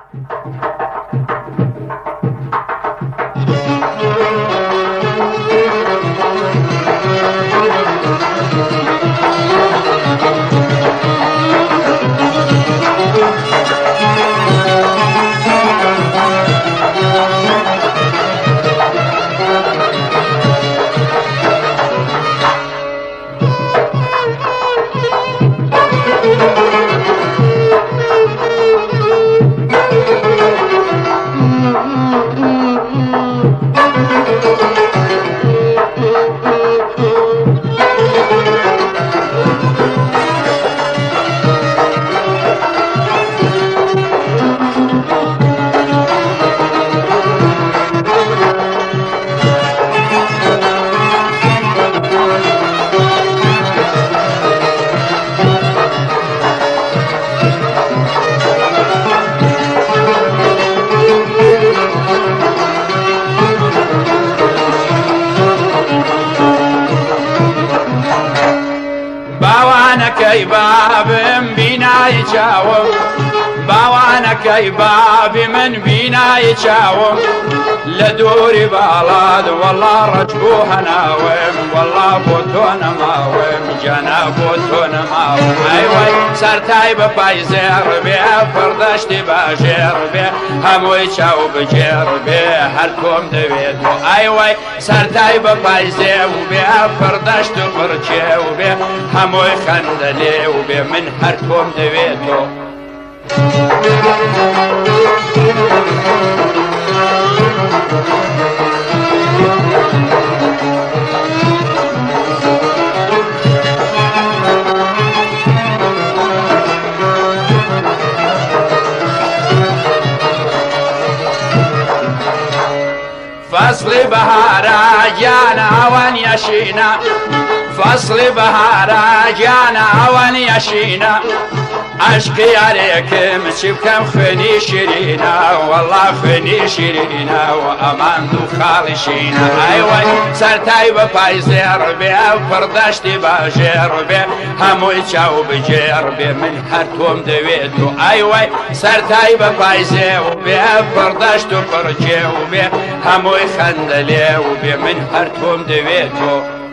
باوانەکەی بابم بینایی چاوم باوانەکەی بابی من بینایی چاوم لە دووری باڵات وەڵا ڕەج بوو هەناوم وەڵا بۆ تۆ نەماوم جانا بۆ تۆ نەماوم ئەیوەی سەرتای بە پای زێڕ بێ پڕدەشتی باژێڕ بێ هەمووی چاو بجێڕ بێ هەر تۆم دەوێت بۆ ئەیوەی سەرتای بە پای زێو بێ پڕدەشت و پڕچێو بێ هەمووی خەندە لێو بێ من هەر تۆم دەوێت تۆ فصل بهارا جانا وان يشينا فصل بهارا جانا وان يشينا عشقي عليكم شبكم خني شيرينا والله خني شيرينا وأمان دو خالشينا أيوة سرتاي بپاي زير بي فردشتي باجير بي هموي چاو بجير بي من هر توم دويتو أيوة سرتاي بپاي زير بي فردشتو فرجيو بي هموي خندليو بي من هر توم دويتو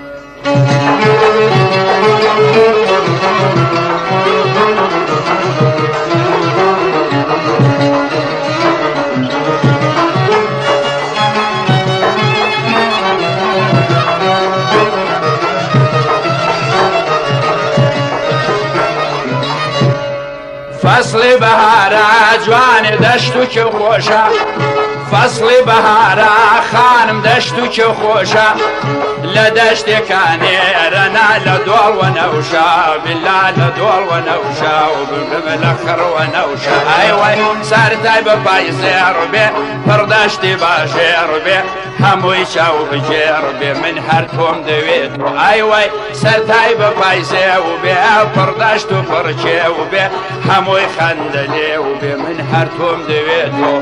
فصل بهارا جوان دشتو که خوشا فصل بهارا خانم دشتو که خوشا لدشت كاني رنا لدول ونوشا بالله لدول ونوشا وبالبم الاخر ونوشا ايوه سارتاي بباي زير بي فردشتي باجير بي هموي شاو بجير بي من هرتوم دويتو ايوه سارتاي بباي زير بي فردشتو فرجي وبي هموي خندلي وبي من هرتوم دويتو